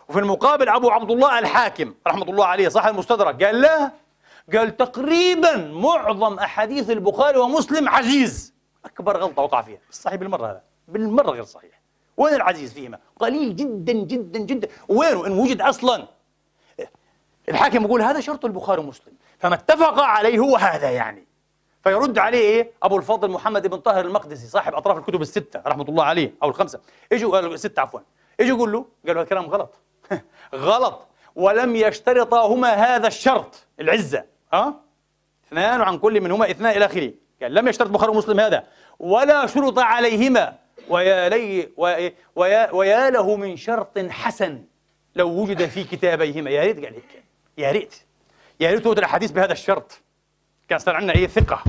وفي المقابل أبو عبد الله الحاكم رحمة الله عليه صاحب المستدرك قال لا، قال تقريبا معظم أحاديث البخاري ومسلم عزيز. أكبر غلطة وقع فيها، صحيح بالمرة، هذا بالمرة غير صحيح. وين العزيز فيهما؟ قليل جدا جدا جدا. وينه إن وجد أصلا؟ الحاكم يقول هذا شرط البخاري ومسلم، فما اتفق عليه هو هذا يعني. فيرد عليه إيه؟ أبو الفضل محمد بن طاهر المقدسي صاحب أطراف الكتب الستة رحمة الله عليه، أو الخمسة، إجوا الستة عفوا، إجوا يقول له، قالوا هذا كلام غلط. غلط، ولم يشترطا هذا الشرط العزة، اثنان وعن كل منهما اثنان إلى آخره. قال لم يشترط البخاري ومسلم هذا، ولا شرط عليهما، ويا له من شرط حسن لو وجد في كتابيهما. يا ريت قال هيك، يا ريت، يا ريت توجد الحديث بهذا الشرط، كان صار عندنا ثقة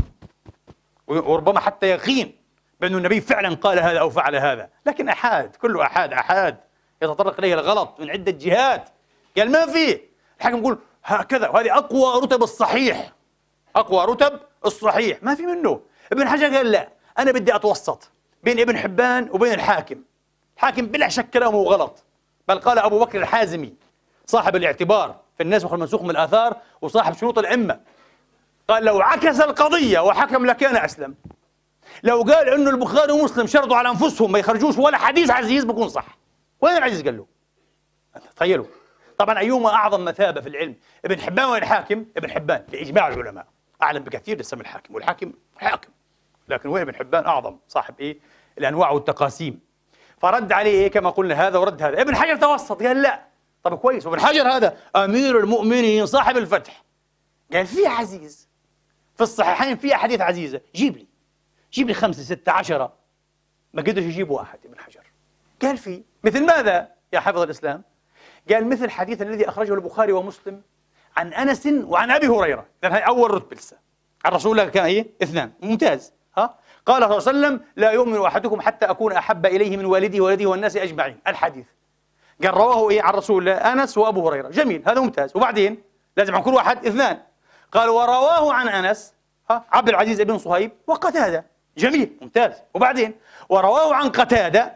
وربما حتى يقين بأن النبي فعلا قال هذا أو فعل هذا. لكن أحاد، كله أحاد يتطرق إليه الغلط من عدة جهات. قال ما في. الحاكم يقول هكذا، وهذه أقوى رتب الصحيح، أقوى رتب الصحيح، ما في منه. ابن حجر قال لا، أنا بدي أتوسط بين ابن حبان وبين الحاكم. الحاكم بلا شك كلامه غلط، بل قال أبو بكر الحازمي صاحب الاعتبار في الناسخ والمنسوخ من الآثار وصاحب شروط الأئمة، قال لو عكس القضية وحكم لكان أسلم. لو قال إنه البخاري ومسلم شرطوا على أنفسهم ما يخرجوش ولا حديث عزيز بكون صح. وين العزيز قال له؟ تخيلوا. طبعا أيهما أعظم مثابة في العلم، ابن حبان ولا الحاكم؟ ابن حبان بإجماع العلماء، أعلم بكثير لسم الحاكم، والحاكم حاكم، لكن وين ابن حبان أعظم صاحب الأنواع والتقاسيم. فرد عليه كما قلنا هذا ورد هذا. ابن حجر توسط قال لا. طب كويس، وابن حجر هذا أمير المؤمنين صاحب الفتح، قال في عزيز في الصحيحين، في أحاديث عزيزة، جيب لي 5 6 10. ما قدرش يجيب واحد ابن حجر. قال في مثل ماذا يا حافظ الإسلام؟ قال مثل الحديث الذي أخرجه البخاري ومسلم عن أنس وعن أبي هريرة. إذن هي أول رتبة لسه. عن رسول الله كان اثنان، ممتاز. قال صلى الله عليه وسلم لا يؤمن أحدكم حتى أكون أحب إليه من والده وولده والناس أجمعين. الحديث قال رواه عن رسول الله أنس وأبو هريرة. جميل، هذا ممتاز. وبعدين لازم عن كل واحد اثنان. قال ورواه عن أنس عبد العزيز بن صهيب وقتادة. جميل، ممتاز. وبعدين ورواه عن قتادة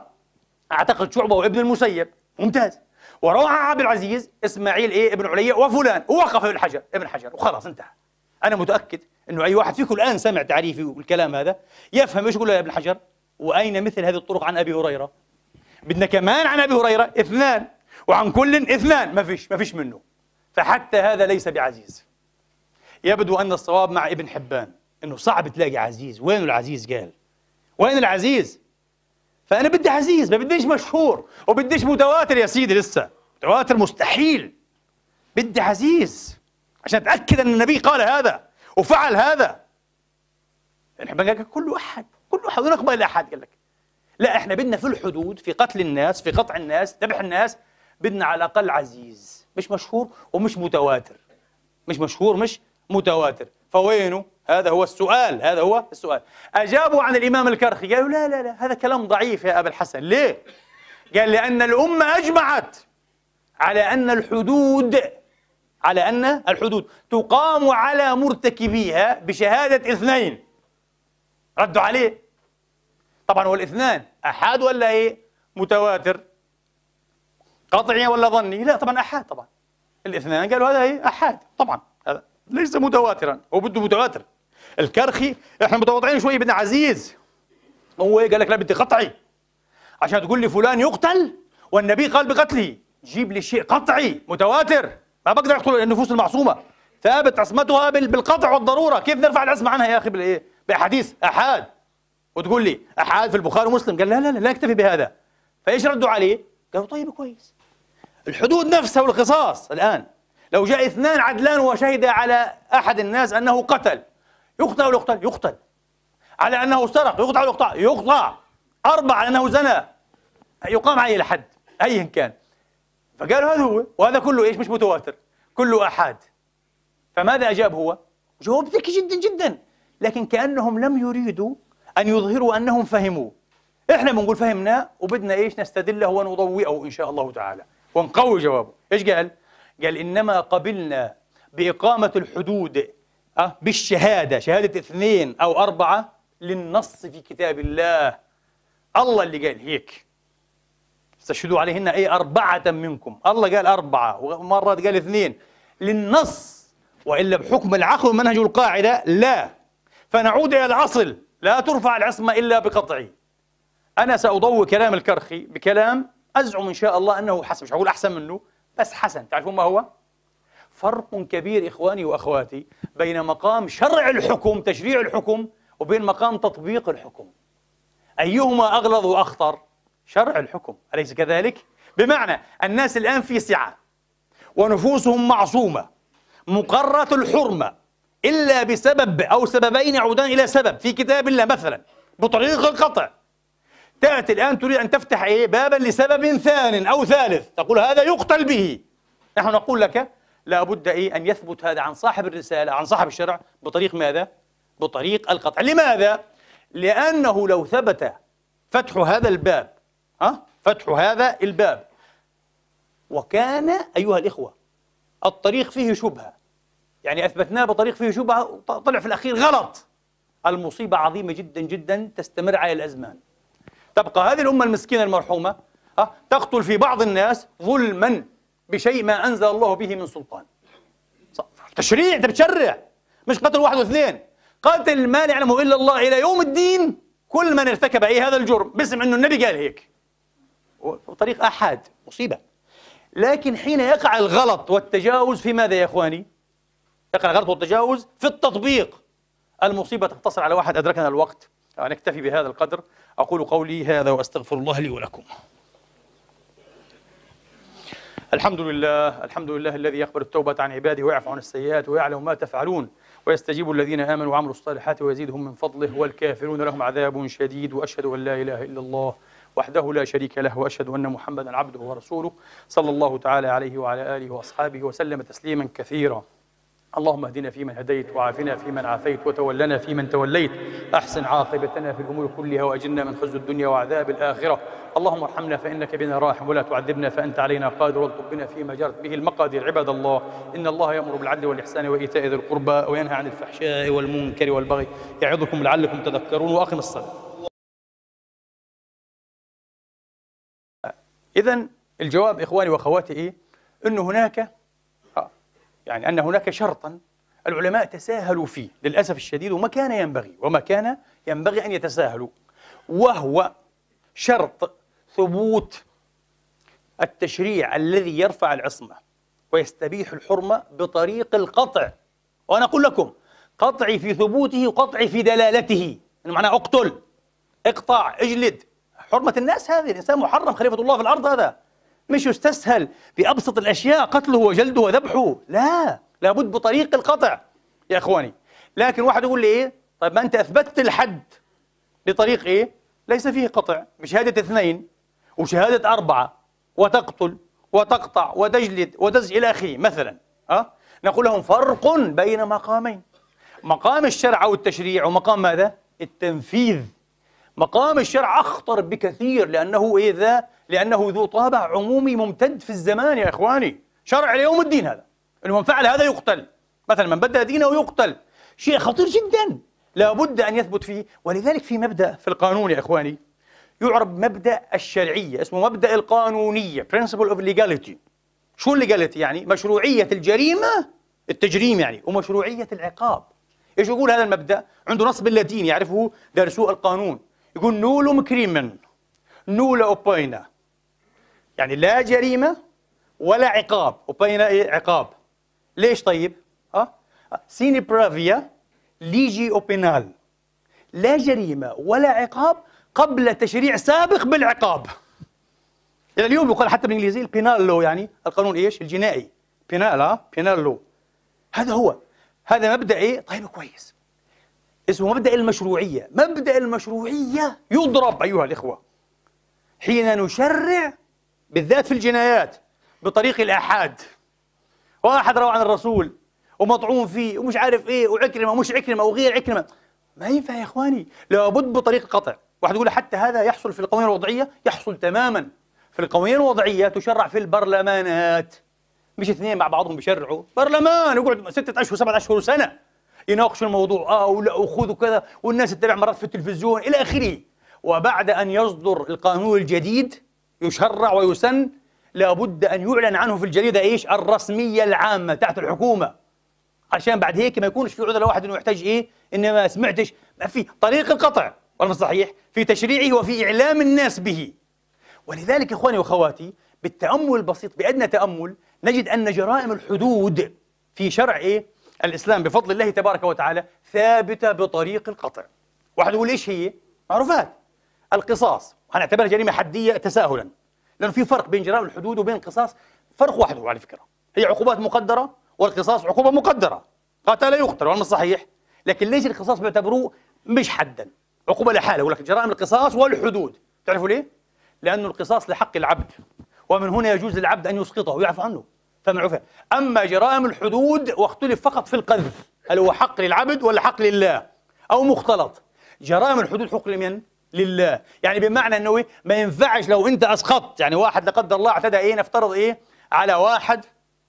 أعتقد شعبة وابن المسيب. ممتاز. وروى عن عبد العزيز إسماعيل ابن عليا وفلان. ووقف ابن حجر وخلاص انتهى. أنا متأكد أنه أي واحد فيكم الآن سمع تعريفي والكلام هذا يفهم إيش يقول له يا ابن حجر. وأين مثل هذه الطرق عن أبي هريرة؟ بدنا كمان عن أبي هريرة اثنان، وعن كل اثنان، ما فيش منه. فحتى هذا ليس بعزيز. يبدو أن الصواب مع ابن حبان أنه صعب تلاقي عزيز. وين العزيز؟ قال وين العزيز؟ فأنا بدي عزيز، ما بديش مشهور وبديش متواتر يا سيدي، لسه متواتر مستحيل. بدي عزيز عشان أتأكد أن النبي قال هذا وفعل هذا. ابن حبان قال لك كل أحد ونقبل الأحد. قال لك لا، إحنا بدنا في الحدود، في قتل الناس، في قطع الناس، ذبح الناس، بدنا على الأقل عزيز، مش مشهور ومش متواتر. مش مشهور مش متواتر. فوينه؟ هذا هو السؤال. أجابوا عن الإمام الكرخي قالوا لا هذا كلام ضعيف يا أبا الحسن. ليه؟ قال لأن الأمة أجمعت على أن الحدود تقام على مرتكبيها بشهادة اثنين. ردوا عليه. طبعا هو الاثنان أحاد ولا متواتر؟ قطعي ولا ظني؟ لا طبعا أحاد. طبعا الاثنان قالوا هذا أحاد، طبعا هذا ليس متواترا، هو بده متواتر. الكرخي احنا متواضعين شوي، بدنا عزيز. هو قال لك لا بدي قطعي عشان تقول لي فلان يقتل والنبي قال بقتله. جيب لي شيء قطعي متواتر. ما بقدر اقتل النفوس المعصومه، ثابت عصمتها بالقطع والضروره. كيف نرفع العصمه عنها يا اخي باحاديث احاد وتقول لي احاد في البخاري ومسلم؟ قال لا نكتفي بهذا. فايش ردوا عليه؟ قالوا طيب كويس، الحدود نفسها والقصاص. الان لو جاء اثنان عدلان وشهد على احد الناس انه قتل، يقطع ولا يقتل؟ يقتل. على انه سرق، يقطع ولا يقطع؟ يقطع. 4 على انه زنى، يقام عليه الحد ايا كان. فقالوا هذا هو، وهذا كله مش متواتر، كله احاد. فماذا اجاب هو؟ جواب ذكي جدا جدا، لكن كانهم لم يريدوا ان يظهروا انهم فهموا. احنا بنقول فهمناه وبدنا نستدله ونضوئه ان شاء الله تعالى ونقوي جوابه. ايش قال؟ قال انما قبلنا باقامه الحدود بالشهاده، شهاده 2 أو 4 للنص في كتاب الله. الله اللي قال هيك. استشهدوا عليهن أي أربعة منكم. الله قال أربعة ومرات قال اثنين للنص، وإلا بحكم العقل ومنهج القاعدة لا. فنعود إلى الأصل، لا ترفع العصمة إلا بقطعه. أنا سأضوي كلام الكرخي بكلام أزعم إن شاء الله أنه حسن، مش هقول أحسن منه بس حسن. تعرفون ما هو؟ فرق كبير إخواني وأخواتي بين مقام شرع الحكم، تشريع الحكم، وبين مقام تطبيق الحكم. أيهما أغلظ وأخطر؟ شرع الحكم، أليس كذلك؟ بمعنى الناس الآن في سعة ونفوسهم معصومة مقرة الحرمة إلا بسبب أو سببين يعودان إلى سبب في كتاب الله مثلا بطريق القطع. تأتي الآن تريد أن تفتح بابا لسبب ثان أو ثالث، تقول هذا يقتل به. نحن نقول لك لا بد أن يثبت هذا عن صاحب الرسالة، عن صاحب الشرع، بطريق ماذا؟ بطريق القطع. لماذا؟ لأنه لو ثبت فتح هذا الباب، فتح هذا الباب، وكان أيها الإخوة الطريق فيه شبهة، يعني أثبتناه بطريق فيه شبهة طلع في الأخير غلط، المصيبة عظيمة جدا جدا تستمر على الأزمان. تبقى هذه الأمة المسكينة المرحومة تقتل في بعض الناس ظلما بشيء ما أنزل الله به من سلطان. تشريع، أنت بتشرع، مش قتل واحد واثنين، قتل ما لا يعلمه إلا الله إلى يوم الدين كل من ارتكب هذا الجرم باسم أنه النبي قال هيك، وطريق أحد، مصيبة. لكن حين يقع الغلط والتجاوز في ماذا يا إخواني؟ يقع الغلط والتجاوز في التطبيق، المصيبة تقتصر على واحد. أدركنا الوقت، نكتفي بهذا القدر. أقول قولي هذا وأستغفر الله لي ولكم. الحمد لله، الحمد لله الذي يقبل التوبة عن عباده ويعفو عن السيئات ويعلم ما تفعلون ويستجيب الذين آمنوا وعملوا الصالحات ويزيدهم من فضله والكافرون لهم عذاب شديد. وأشهد أن لا إله إلا الله وحده لا شريك له وأشهد أن محمدا عبده ورسوله صلى الله تعالى عليه وعلى آله وأصحابه وسلم تسليما كثيرا. اللهم اهدنا فيمن هديت وعافنا فيمن عافيت وتولنا فيمن توليت، أحسن عاقبتنا في الأمور كلها وأجرنا من خزي الدنيا وعذاب الآخرة. اللهم ارحمنا فإنك بنا راحم ولا تعذبنا فأنت علينا قادر، والطف بنا فيما جرت به المقادير. عباد الله، إن الله يأمر بالعدل والإحسان وإيتاء ذي القربى وينهى عن الفحشاء والمنكر والبغي يعظكم لعلكم تذكرون. وأقم الصلاة. إذن الجواب إخواني وأخواتي إيه؟ أنه هناك يعني أن هناك شرطا العلماء تساهلوا فيه للأسف الشديد، وما كان ينبغي أن يتساهلوا، وهو شرط ثبوت التشريع الذي يرفع العصمة ويستبيح الحرمة بطريق القطع. وأنا أقول لكم قطعي في ثبوته وقطعي في دلالته، يعني معناه أقتل، اقطع، اجلد. حرمة الناس، هذه الإنسان محرم، خليفة الله في الأرض، هذا مش يستسهل بأبسط الأشياء قتله وجلده وذبحه، لا، لابد بطريق القطع يا إخواني. لكن واحد يقول لي إيه؟ طيب ما أنت أثبتت الحد بطريق إيه؟ ليس فيه قطع، بشهادة 2 وشهادة 4 وتقتل وتقطع وتجلد وتزج إلى آخره مثلا. نقول لهم فرق بين مقامين، مقام الشرع أو التشريع ومقام ماذا؟ التنفيذ. مقام الشرع أخطر بكثير لأنه ذو طابع عمومي ممتد في الزمان يا إخواني، شرع ليوم الدين، هذا إنه من فعل هذا يقتل، مثلا من بدل دينه يقتل، شيء خطير جدا لا بد أن يثبت فيه. ولذلك في مبدأ في القانون يا إخواني يعرف مبدأ الشرعية، اسمه مبدأ القانونية، principle of legality. شو الليجاليتي؟ يعني مشروعية الجريمة، التجريم يعني، ومشروعية العقاب. إيش يقول هذا المبدأ؟ عنده نص باللاتيني يعرفه دارسو القانون، يقول نولوم كريمن نولا أوبينا، يعني لا جريمة ولا عقاب. أوبينا إيه؟ عقاب. ليش طيب؟ سيني برافيا ليجي أوبينال، لا جريمة ولا عقاب قبل تشريع سابق بالعقاب. يعني اليوم يقال حتى بالإنجليزية البينال لو، يعني القانون إيش؟ الجنائي، بينال، بينال لو. هذا هو، هذا مبدأ إيه؟ طيب كويس، اسمه مبدأ المشروعية. مبدأ المشروعية يضرب أيها الإخوة حين نشرع بالذات في الجنايات بطريق الآحاد. واحد روى عن الرسول ومطعون فيه ومش عارف إيه، وعكرمة ومش عكرمة وغير عكرمة، ما ينفع يا إخواني، لابد بطريق القطع. واحد يقول حتى هذا يحصل في القوانين الوضعية، يحصل تماما في القوانين الوضعية، تشرع في البرلمانات، مش 2 مع بعضهم بيشرعوا، برلمان يقعد 6 أشهر 7 أشهر وسنة يناقشوا الموضوع، ولا وخذوا كذا، والناس تتابع مرات في التلفزيون إلى آخره. وبعد أن يصدر القانون الجديد يشرع ويسن لابد أن يعلن عنه في الجريدة إيش؟ الرسمية العامة تحت الحكومة، عشان بعد هيك ما يكونش في عذر لواحد إنه يحتاج إيه؟ إن ما سمعتش، ما في طريق القطع ولا صحيح؟ في تشريعه وفي إعلام الناس به. ولذلك إخواني وأخواتي بالتأمل البسيط بأدنى تأمل نجد أن جرائم الحدود في شرع إيه؟ الإسلام بفضل الله تبارك وتعالى ثابتة بطريق القطع. واحد يقول إيش هي؟ معروفات. القصاص هنعتبرها جريمة حدية تساهلا، لأنه في فرق بين جرائم الحدود وبين القصاص، فرق واحد هو على فكرة، هي عقوبات مقدرة والقصاص عقوبة مقدرة، قتل يقتل ولا صحيح؟ لكن ليش القصاص بيعتبروه مش حدا، عقوبة لحالها، يقول لك جرائم القصاص والحدود، تعرفوا ليه؟ لأنه القصاص لحق العبد، ومن هنا يجوز للعبد أن يسقطه ويعفو عنه، فمعروفة. أما جرائم الحدود واختلف فقط في القذف، هل هو حق للعبد ولا حق لله أو مختلط؟ جرائم الحدود حق لمن؟ لله، يعني بمعنى أنه إيه؟ ما ينفعش لو أنت أسقطت، يعني واحد لا قدر الله اعتدى إيه، نفترض إيه على واحد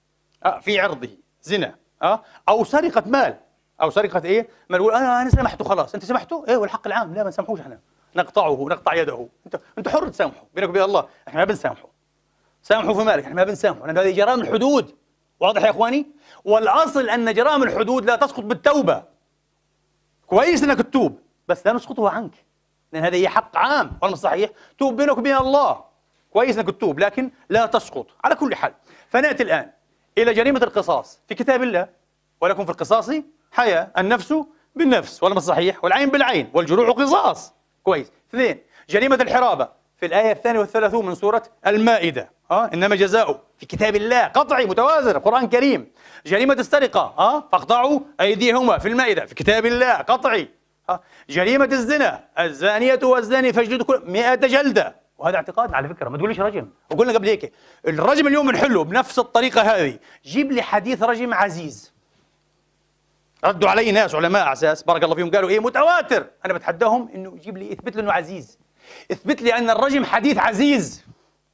في عرضه زنا أو سرقة مال أو سرقة إيه، ما نقول أنا سامحته خلاص، أنت سامحته؟ إيه والحق العام، لا ما نسامحوش إحنا، نقطعه نقطع يده، أنت حر تسامحه بينك وبين الله، إحنا ما بنسامحه، سامحوا في مالك، إحنا ما بنسامحه، لأن هذه جرائم الحدود، واضح يا إخواني؟ والأصل أن جرائم الحدود لا تسقط بالتوبة، كويس إنك تتوب بس لا نسقطها عنك، لأن هذا هي حق عام، ولا صحيح؟ توب بينك وبين الله، كويس إنك تتوب لكن لا تسقط. على كل حال، فنأتي الآن إلى جريمة القصاص في كتاب الله، ولكم في القصاص حياة، النفس بالنفس ولا صحيح، والعين بالعين والجروح قصاص، كويس. اثنين، جريمة الحرابة في الآية 32 من سورة المائدة، إنما جزاء في كتاب الله قطعي متوازر القرآن الكريم. جريمة السرقة فاقطعوا أيديهما في المائدة في كتاب الله قطعي. جريمة الزنا الزانية والزاني فاجلدوا كل 100 جلدة، وهذا اعتقاد على فكرة، ما تقوليش رجم، وقلنا قبل هيك الرجم اليوم بنحله بنفس الطريقة هذه. جيب لي حديث رجم عزيز، ردوا علي ناس علماء على اساس بارك الله فيهم قالوا ايه متواتر، انا بتحداهم انه يجيب لي اثبت لي انه عزيز، اثبت لي ان الرجم حديث عزيز.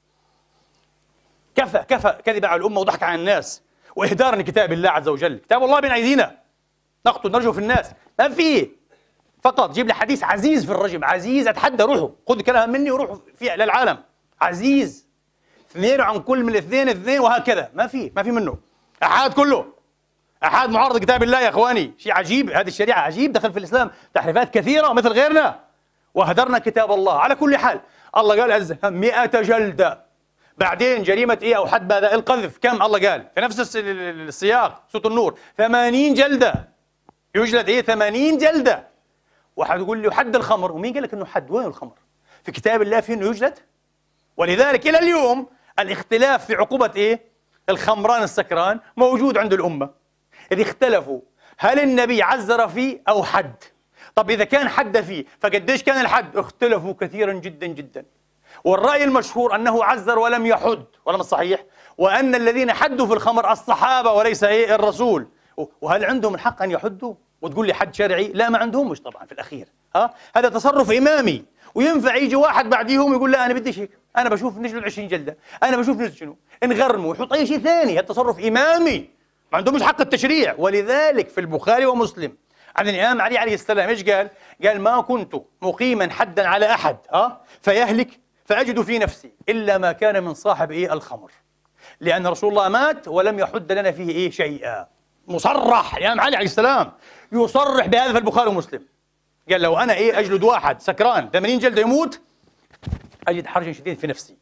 كفى كذب على الامه وضحك على الناس واهدار لكتاب الله عز وجل، كتاب الله بين ايدينا نقتل نرجو في الناس، ما في، فقط جيب لي حديث عزيز في الرجم، عزيز اتحدى، روحوا خذ كلام مني وروحوا فيه للعالم، عزيز اثنين عن كل من الاثنين اثنين وهكذا، ما في منه احاد، كله احاد معارض كتاب الله يا اخواني، شيء عجيب، هذه الشريعه عجيب، دخل في الاسلام تحريفات كثيره مثل غيرنا وهدرنا كتاب الله. على كل حال الله قال عز 100 جلده، بعدين جريمه ايه او حد بهذا القذف كم الله قال في نفس السياق سوره النور 80 جلده، يجلد ايه 80 جلده. واحد يقول لي وحد الخمر، ومين قال لك انه حد؟ وين الخمر؟ في كتاب الله فيه انه يجلد؟ ولذلك الى اليوم الاختلاف في عقوبه ايه الخمران السكران موجود عند الامه، إذ اختلفوا هل النبي عزر فيه أو حد؟ طب إذا كان حد فيه فقديش كان الحد؟ اختلفوا كثيرا جدا جدا، والرأي المشهور أنه عزر ولم يحد ولا صحيح، وأن الذين حدوا في الخمر الصحابة وليس إيه الرسول. وهل عندهم الحق أن يحدوا؟ وتقول لي حد شرعي؟ لا ما عندهمش طبعا في الأخير، هذا تصرف إمامي، وينفع يجي واحد بعديهم يقول لا أنا بديش هيك، أنا بشوف نجلد 20 جلدة، أنا بشوف نسجنوا نغرموا ويحط أي شيء ثاني، هذا تصرف إمامي ما عندهمش حق التشريع. ولذلك في البخاري ومسلم عن الإمام علي عليه السلام ايش قال؟ قال ما كنت مقيما حدا على أحد فيهلك فأجد في نفسي إلا ما كان من صاحب الخمر، لأن رسول الله مات ولم يحد لنا فيه شيئا. مصرح الإمام علي عليه السلام يصرح بهذا في البخاري ومسلم، قال لو أنا أجلد واحد سكران 80 جلدة يموت أجد حرجا شديدا في نفسي.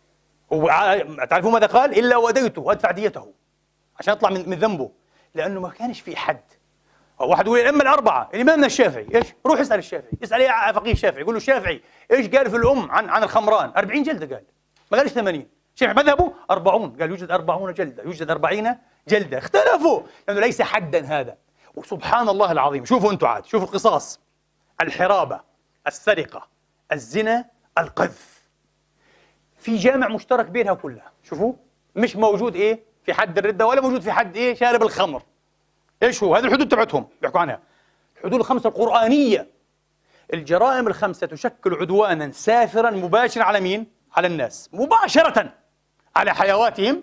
تعرفون ماذا قال؟ إلا وديته وأدفع ديته عشان يطلع من ذنبه، لأنه ما كانش في حد. واحد يقول الأئمة الأربعة، الإمامنا الشافعي إيش؟ روح اسأل الشافعي، اسأل أي فقيه الشافعي، يقول له الشافعي إيش قال في الأم عن الخمران؟ 40 جلدة قال، ما قالش 80. شيخ مذهبه 40، قال يوجد 40 جلدة، يوجد 40 جلدة، اختلفوا لأنه ليس حدا هذا. وسبحان الله العظيم، شوفوا أنتم عاد، شوفوا القصاص، الحرابة، السرقة، الزنا، القذف، في جامع مشترك بينها كلها. شوفوا مش موجود في حد الردة ولا موجود في حد شارب الخمر. ايش هو؟ هذه الحدود تبعتهم بيحكوا عنها، الحدود الخمسة القرآنية. الجرائم الخمسة تشكل عدوانا سافرا مباشرا على مين؟ على الناس، مباشرة على حيواتهم،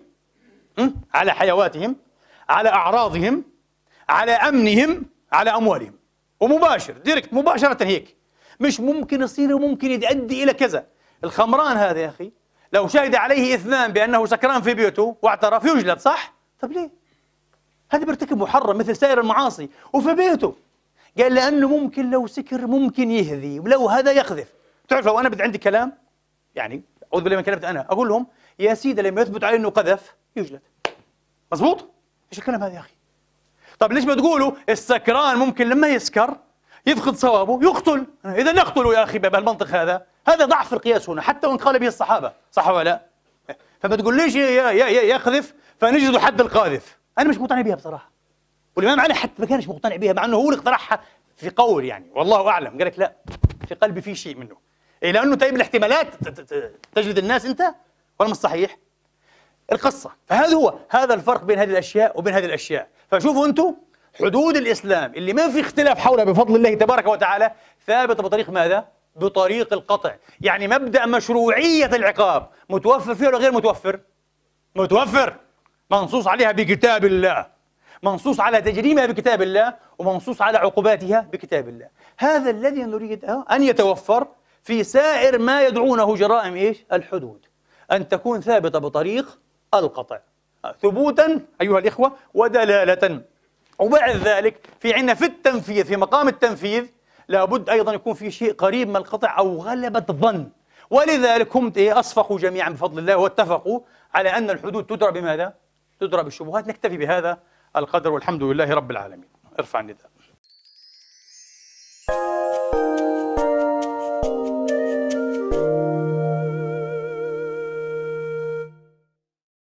على أعراضهم، على أمنهم، على أموالهم، ومباشر ديركت مباشرة هيك، مش ممكن يصير وممكن يؤدي إلى كذا. الخمران هذا يا أخي لو شهد عليه اثنان بأنه سكران في بيته واعترف يجلد، صح؟ طب ليه؟ هذا بيرتكب محرم مثل سائر المعاصي وفي بيته. قال لأنه ممكن لو سكر ممكن يهذي، ولو هذا يقذف. تعرف لو أنا بدي عندي كلام، يعني أعوذ بالله من كلمة أنا، أقول لهم يا سيدي لما يثبت عليه أنه قذف يجلد. مزبوط؟ إيش الكلام هذا يا أخي؟ طب ليش بتقولوا السكران ممكن لما يسكر يفقد صوابه يقتل؟ إذا نقتله يا أخي بهالمنطق هذا. هذا ضعف القياس هنا حتى وإن قال به الصحابة، صح ولا لا؟ فما تقول ليش يقذف فنجد حد القاذف. أنا مش مقتنع بها بصراحة، والإمام علي حتى ما كانش مقتنع بها، مع أنه هو اللي اقترحها في قول، يعني والله أعلم. قال لك لا، في قلبي في شيء منه. إيه لأنه طيب الاحتمالات تجلد الناس أنت ولا مش صحيح؟ القصة. هذا الفرق بين هذه الأشياء وبين هذه الأشياء. فشوفوا أنتم حدود الإسلام اللي ما في اختلاف حولها بفضل الله تبارك وتعالى ثابتة بطريق ماذا؟ بطريق القطع. يعني مبدأ مشروعية العقاب متوفر فيه ولا غير متوفر؟ متوفر، منصوص عليها بكتاب الله، منصوص على تجريمها بكتاب الله، ومنصوص على عقوباتها بكتاب الله. هذا الذي نريد أن يتوفر في سائر ما يدعونه جرائم إيش؟ الحدود، أن تكون ثابتة بطريق القطع، ثبوتا أيها الإخوة ودلالة. وبعد ذلك في عندنا في التنفيذ، في مقام التنفيذ لابد أيضا يكون في شيء قريب من القطع أو غلبة الظن. ولذلك هم أصفقوا جميعا بفضل الله واتفقوا على أن الحدود تدرى بماذا؟ تدرى بالشبهات. نكتفي بهذا القدر والحمد لله رب العالمين. ارفع النداء.